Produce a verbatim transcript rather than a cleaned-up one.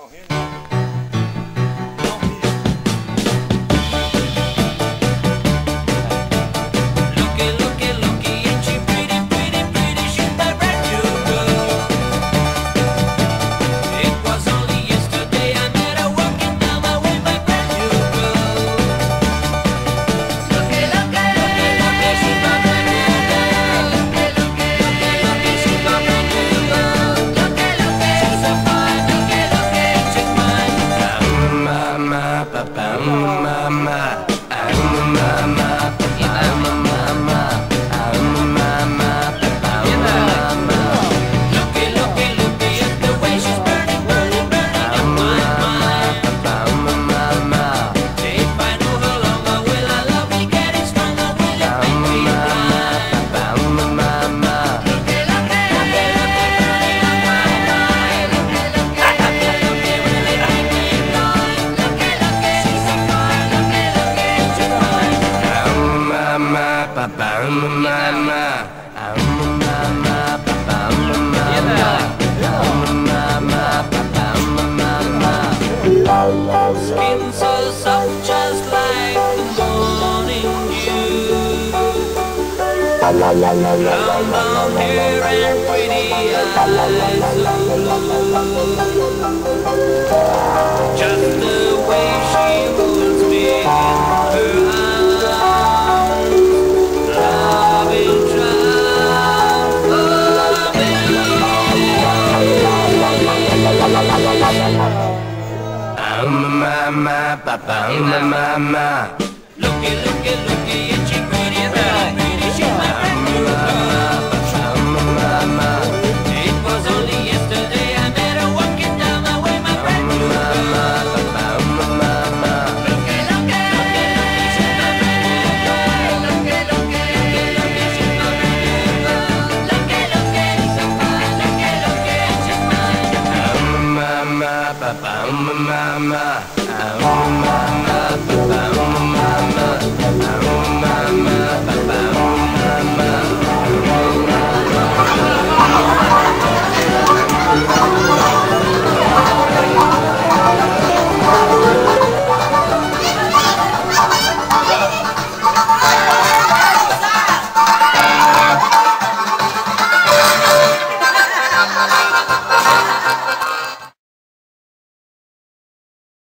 Skin so soft, just like the morning dew. Long brown hair and pretty eyes of blue. Just the way she holds me in her arms. Loving child for me. Mama, papa, mama. Looky, looky, looky, and she pretty, pretty, pretty, she's my friend.